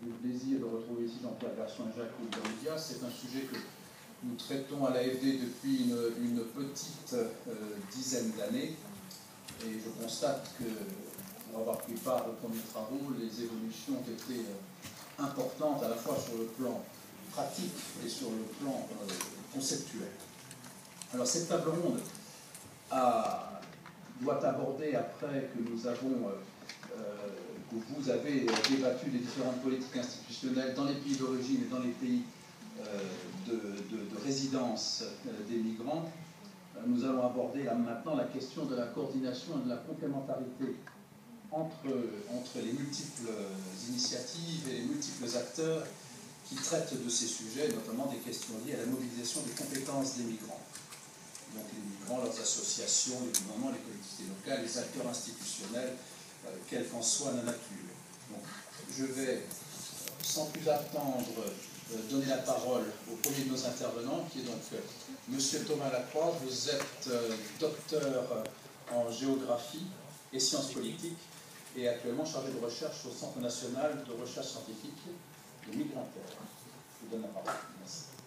le plaisir de retrouver ici Jean-Pierre Garçon et Jacques Roulias. C'est un sujet que nous traitons à l'AFD depuis une petite dizaine d'années. Et je constate que, pour avoir pris part aux premiers travaux, les évolutions ont été importantes à la fois sur le plan pratique et sur le plan conceptuel. Alors cette table ronde doit aborder, après que nous avons, que vous avez débattu des différentes politiques institutionnelles dans les pays d'origine et dans les pays de résidence des migrants, nous allons aborder là, maintenant la question de la coordination et de la complémentarité entre les multiples initiatives et les multiples acteurs qui traitent de ces sujets, notamment des questions liées à la mobilisation des compétences des migrants. Donc les migrants, leurs associations, les gouvernements, les collectivités locales, les acteurs institutionnels, quelle qu'en soit la nature. Donc je vais, sans plus attendre, donner la parole au premier de nos intervenants, qui est donc Monsieur Thomas Lacroix. Vous êtes docteur en géographie et sciences politiques et actuellement chargé de recherche au Centre national de recherche scientifique de Migranterre. Je vous donne la parole. Merci.